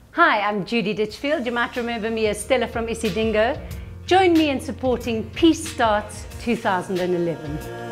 Hi, I'm Judy Ditchfield. You might remember me as Stella from Isidingo. Join me in supporting Peace Starts 2011.